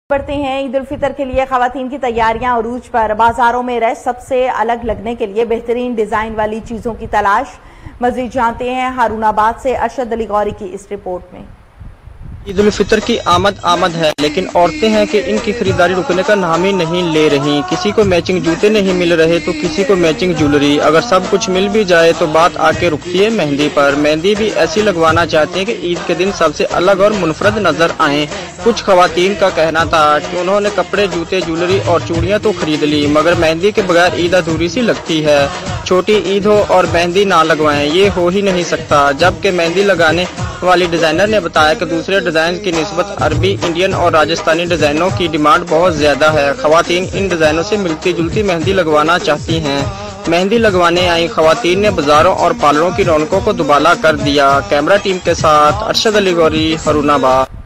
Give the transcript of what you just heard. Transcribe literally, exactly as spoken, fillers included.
बढ़ते हैं ईद उल फितर के लिए खवातीन की तैयारियां अरूज पर। बाजारों में रश सबसे अलग लगने के लिए बेहतरीन डिजाइन वाली चीजों की तलाश। मजीद जानते हैं हारूनाबाद से अरशद अली गौरी की इस रिपोर्ट में। ईद उल फितर की आमद आमद है, लेकिन औरतें हैं कि इनकी खरीदारी रुकने का नाम ही नहीं ले रही। किसी को मैचिंग जूते नहीं मिल रहे तो किसी को मैचिंग ज्वेलरी। अगर सब कुछ मिल भी जाए तो बात आके रुकती है मेहंदी पर। मेहंदी भी ऐसी लगवाना चाहते हैं कि ईद के दिन सबसे अलग और मुनफरद नजर आए। कुछ खवातीन का कहना था कि उन्होंने कपड़े, जूते, ज्वेलरी और चूड़ियां तो खरीद ली, मगर मेहंदी के बगैर ईद अधूरी सी लगती है। छोटी ईद हो और मेहंदी ना लगवाएं, ये हो ही नहीं सकता। जबकि मेहंदी लगाने वाली डिजाइनर ने बताया कि दूसरे डिजाइन की निस्बत अरबी, इंडियन और राजस्थानी डिजाइनों की डिमांड बहुत ज्यादा है। खवातीन इन डिजाइनों से मिलती जुलती मेहंदी लगवाना चाहती हैं। मेहंदी लगवाने आई खवातीन ने बाजारों और पार्लरों की रौनकों को दुबाला कर दिया। कैमरा टीम के साथ अरशद अली गौरी, हारूनाबाद।